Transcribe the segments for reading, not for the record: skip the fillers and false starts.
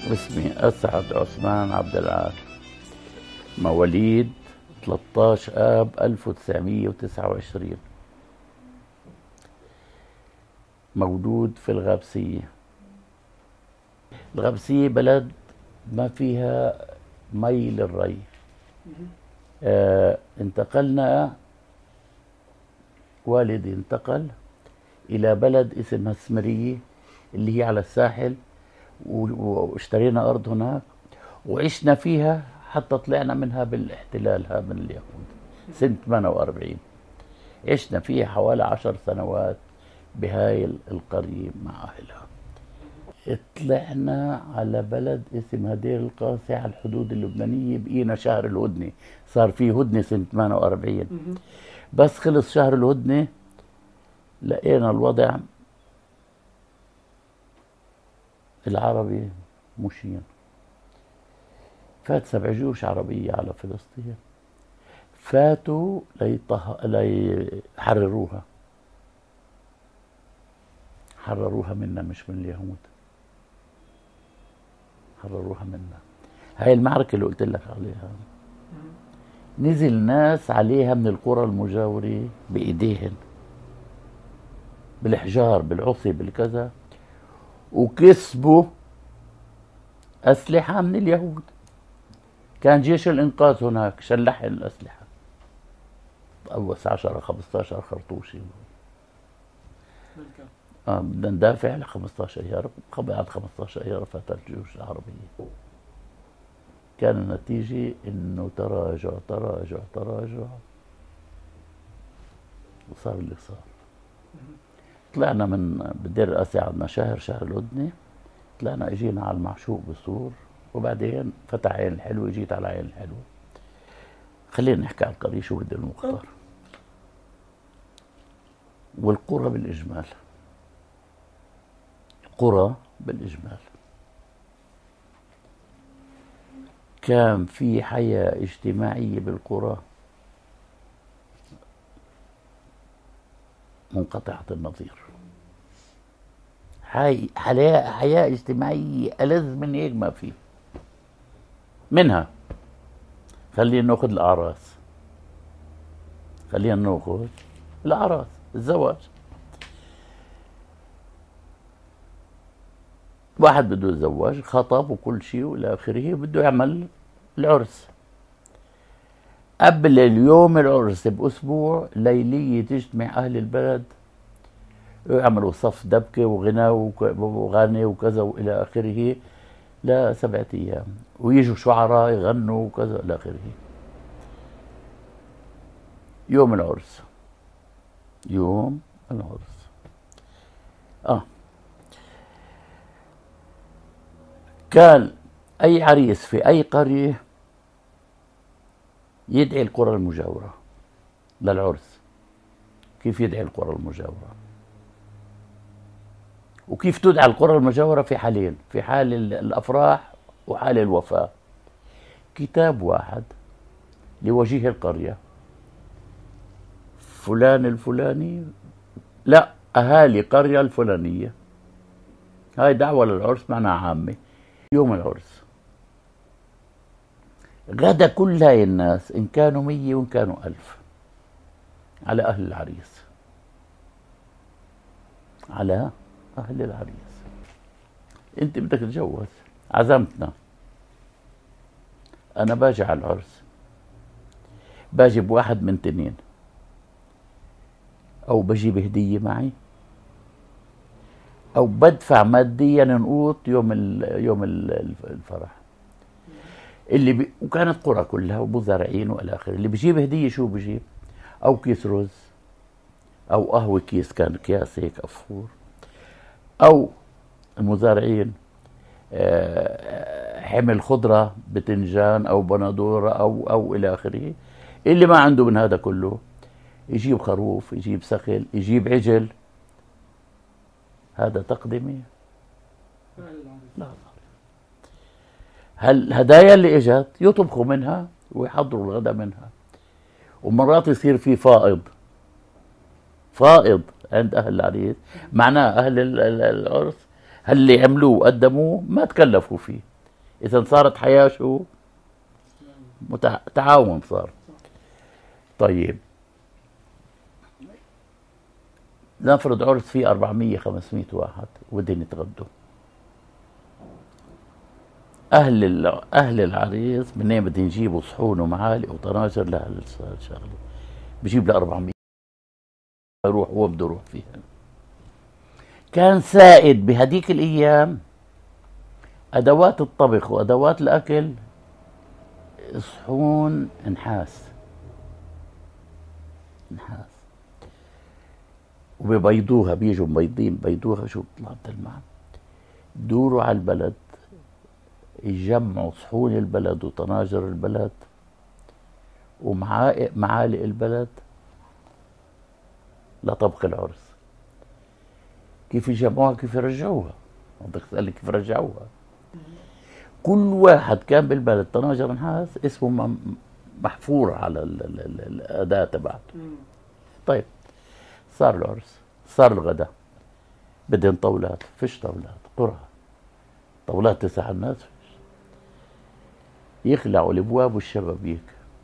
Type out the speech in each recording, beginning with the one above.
اسمي أسعد عثمان عبد العال، مواليد 13 آب 1929، مولود في الغابسية. الغابسية بلد ما فيها مي للري. انتقلنا، والدي انتقل إلى بلد اسمها السمرية اللي هي على الساحل، واشترينا أرض هناك وعشنا فيها حتى طلعنا منها بالاحتلال ها من اليهود سنة 48. عشنا فيها حوالي 10 سنوات بهاي القرية مع أهلها. طلعنا على بلد اسمها دير القاسي على الحدود اللبنانية، بقينا شهر الهدنة، صار في هدنة سنة 48. بس خلص شهر الهدنة لقينا الوضع العربي مشين. فات 7 جيوش عربية على فلسطين، فاتوا ليحرروها. حرروها منا مش من اليهود، حرروها منا. هاي المعركة اللي قلت لك عليها، نزل ناس عليها من القرى المجاورة بإيديهن بالحجار بالعصي بالكذا، وكسبوا أسلحة من اليهود. كان جيش الإنقاذ هناك شلح الأسلحة، أوس 10 15 خرطوشي. بدنا ندافع ل 15 أيار، بعد 15 أيار فات الجيوش العربية. كان النتيجة إنه تراجع تراجع تراجع، وصار اللي صار. طلعنا من بدير القاسي، عندنا شهر الهدنة، طلعنا اجينا على المعشوق بصور، وبعدين فتح عين الحلوة، جيت على عين الحلوة. خلينا نحكي على القرية شو بدي المختار والقرى بالإجمال. قرى بالإجمال كان في حياة اجتماعية بالقرى منقطعة النظير. حياة اجتماعية ألذ من هيك ما في. منها خلينا ناخذ الأعراس، الزواج. واحد بده يتزوج، خطب وكل شيء والى اخره، بده يعمل العرس. قبل اليوم العرس باسبوع ليليه تجتمع اهل البلد، يعملوا صف دبكه وغنى وغني وكذا والى اخره ل7 ايام، ويجوا شعراء يغنوا وكذا الى اخره. يوم العرس كان أي عريس في أي قرية يدعي القرى المجاورة للعرس. كيف يدعي القرى المجاورة؟ وكيف تدعى القرى المجاورة؟ في حالين، في حال الأفراح وحال الوفاة. كتاب واحد لوجيه القرية، فلان الفلاني، لا، أهالي قرية الفلانية. هاي دعوة للعرس معناها عامة. يوم العرس غدا كل هاي الناس، إن كانوا 100 وإن كانوا 1000، على أهل العريس، على أهل العريس. أنت بدك تتجوز، عزمتنا، أنا باجي على العرس، باجي بواحد من 2، أو بجيب هدية معي، أو بدفع ماديا نقوط يوم الفرح. وكانت قرى كلها ومزارعين والى اخره. اللي بجيب هديه شو بجيب؟ او كيس رز، او قهوه كيس، كان اكياس هيك افور، او المزارعين حمل خضره بتنجان او بندوره او الى اخره. اللي ما عنده من هذا كله يجيب خروف، يجيب سخل، يجيب عجل. هذا تقدمه؟ لا. هالهدايا اللي اجت يطبخوا منها ويحضروا الغداء منها. ومرات يصير في فائض عند اهل العريس، معناه اهل العرس اللي عملوه وقدموه ما تكلفوا فيه، إذا صارت حياة شو؟ تعاون صار. طيب نفرض عرس فيه 400 500 واحد ودين يتغدوا. أهل العريس منين بدهم يجيبوا صحون ومعالق وطناجر لهالشغلة؟ بجيب ل 400 يروح هو بده يروح فيها. كان سائد بهديك الأيام أدوات الطبخ وأدوات الأكل صحون نحاس وبيبيضوها، بيجوا مبيضين بيضوها شو بيطلع بتلمع. دوروا على البلد يجمعوا صحون البلد وطناجر البلد ومعالق البلد لطبخ العرس. كيف يجمعوها؟ كيف يرجعوها؟ بدك تسألني كيف رجعوها. كل واحد كان بالبلد طناجر نحاس اسمه محفور على الأداة تبعته. طيب صار العرس، صار الغداء، بدهن طاولات، فيش طاولات، قرعة طاولات 9 الناس. يخلعوا الابواب والشبابيك،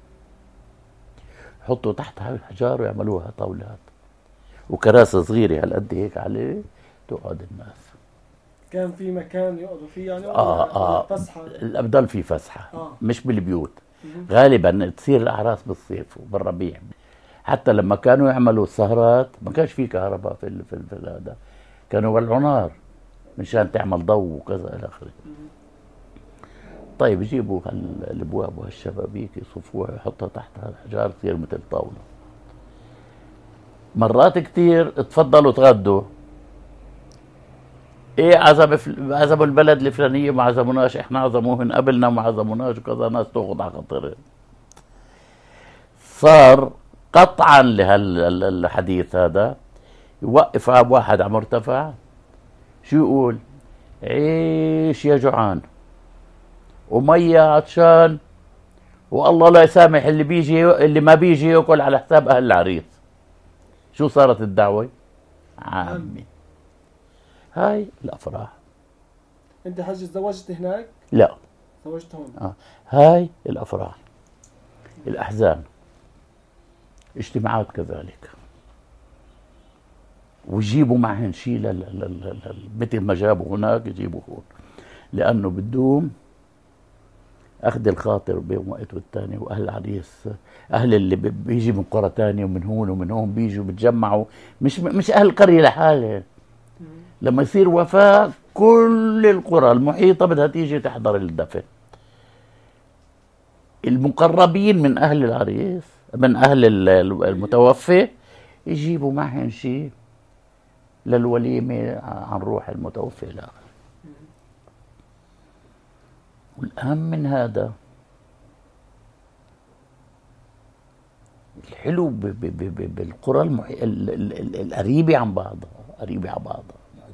يحطوا تحتها الحجار ويعملوها طاولات وكراسي صغيره هالقد هيك عليه تقعد الناس. كان في مكان يقعدوا فيه يعني؟ فسحه، الابدال في فسحه مش بالبيوت. غالبا تصير الاعراس بالصيف وبالربيع. حتى لما كانوا يعملوا السهرات ما كانش في كهرباء في هذا، كانوا يولعوا نار مشان تعمل ضوء وكذا الى اخره. طيب يجيبوا الابواب وهالشبابيك يصفوها يحطها تحتها الحجار تصير مثل طاوله. مرات كتير تفضلوا تغدوا، ايه عزموا البلد الفلانيه ما عزموناش، احنا عزموهن قبلنا ما عزموناش وكذا، ناس تاخذ على خاطرها. صار قطعا لهالحديث هذا يوقف عاب واحد على مرتفع، شو يقول؟ عيش يا جوعان ومية عطشان والله لا يسامح اللي ما بيجي ياكل على حساب اهل العريس. شو صارت الدعوة؟ عامي. هاي الافراح. انت حاج تزوجت هناك؟ لا تزوجت هون. هاي الافراح، الاحزان، اجتماعات كذلك، ويجيبوا معهن شيء مثل ما جابوا هناك يجيبوا هون، لانه بدهم اخذ الخاطر بين وقت والتاني. واهل العريس اهل اللي بيجي من قرى تانية ومن هون ومن هون بيجوا بتجمعوا، مش اهل القرية لحالها. لما يصير وفاة كل القرى المحيطة بدها تيجي تحضر الدفن. المقربين من اهل العريس من اهل المتوفي يجيبوا معهم شيء للوليمة عن روح المتوفي الى اخره. والأهم من هذا الحلو بالقرى القريبة عن بعضها،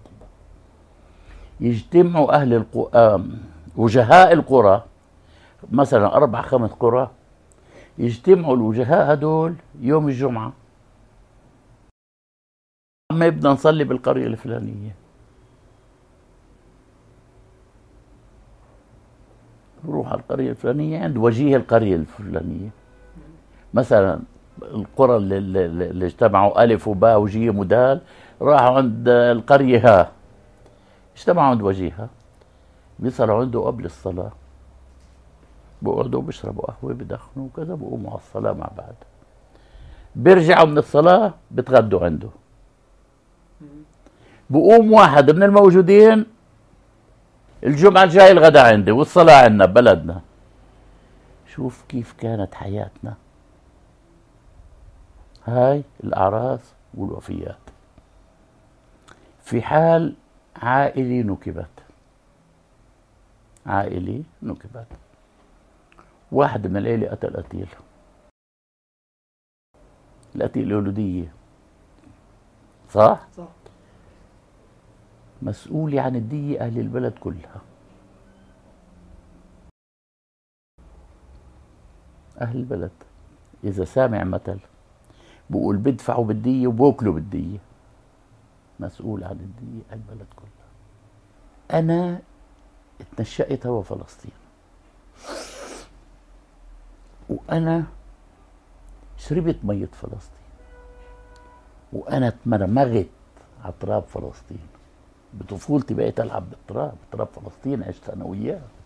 يجتمعوا أهل وجهاء القرى، مثلا 4 5 قرى، يجتمعوا الوجهاء هدول يوم الجمعة، ما بدنا نصلي بالقرية الفلانية، نروح على القرية الفلانية عند وجيه القرية الفلانية. مثلا القرى اللي اجتمعوا ألف وباء وجيم ودال راحوا عند القرية ها، اجتمعوا عند وجيهها، بيصلوا عنده قبل الصلاة، بقعدوا بيشربوا قهوة بدخنوا وكذا، بقوموا على الصلاة مع بعض، بيرجعوا من الصلاة بتغدوا عنده. بقوم واحد من الموجودين الجمعة الجاي الغداء عندي والصلاة عندنا ببلدنا. شوف كيف كانت حياتنا. هاي الأعراس والوفيات. في حال عائلي نكبت، واحد من العيلة قتل قتيل، القتيل الولودية، صح؟ مسؤولي عن الدية أهل البلد كلها. أهل البلد إذا سامع مثل بقول بدفعوا بالدية وبوكلوا بالدية، مسؤول عن الدية البلد كلها. أنا اتنشأت هو فلسطين، وأنا شربت مية فلسطين، وأنا اتمرمغت على تراب فلسطين. بطفولتي بقيت ألعب بالتراب، تراب فلسطين عشت أنا وياه.